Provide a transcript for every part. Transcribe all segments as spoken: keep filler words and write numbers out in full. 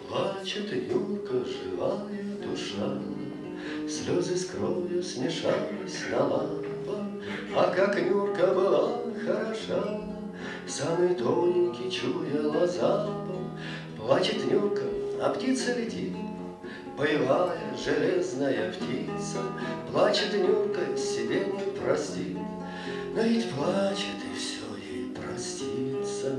Плачет Нюрка, живая душа, слезы с кровью смешались на лапах. А как Нюрка была хороша, самый тоненький чуяла запах. Плачет Нюрка, а птица летит, боевая железная птица. Плачет Нюрка, себе не простит, но ведь плачет и все ей простится.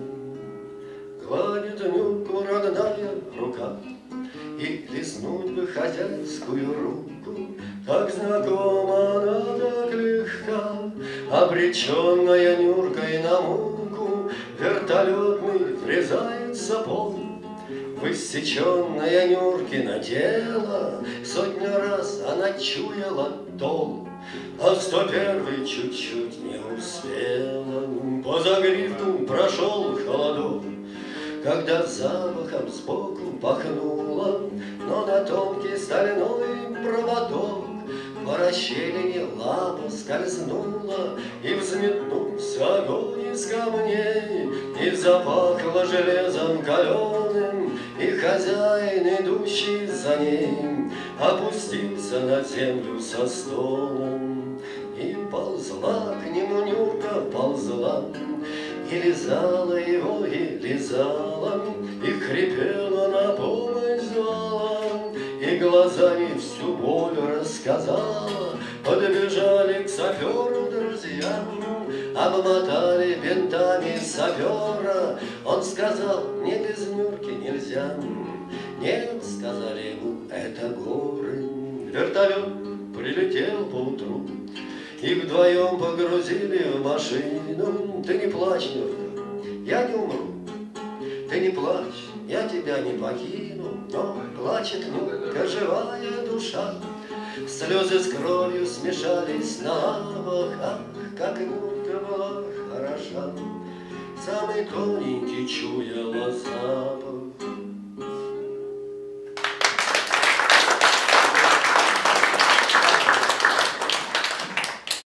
Гладит Нюрку родная рука, и лизнуть бы хозяйскую руку. Так знакома она, так легка, обреченная Нюркой на муку. Вертолетный врезается пол в иссеченное Нюркино тело. Сотню раз она чуяла дол, а сто первый чуть-чуть не успела. По загривку прошел холодок, когда запахом сбоку пахнуло, но на тонкий стальной проводок по расщелине лапа скользнула, и взметнулся огонь из камней, и запахло железом каленым, и хозяин, идущий за ней, опустился на землю со стоном. И ползла к нему Нюрка, ползла, и лизала его, и лизала, и хрипела, на помощь звала, и глазами всю боль рассказала. Подбежали к саперу друзья, обмотали бинтами сапера. Он сказал, мне без Нюрки нельзя. Нет, сказали ему, это горы. Вертолет прилетел поутру, и вдвоем погрузили в машину. Ты не плачь, Нюрка, я не умру. Ты не плачь, я тебя не покину. Но плачет Нюрка, живая душа, слезы с кровью смешались на лавах. Ах, как Нюрка была хороша, самый тоненький чуяла запах.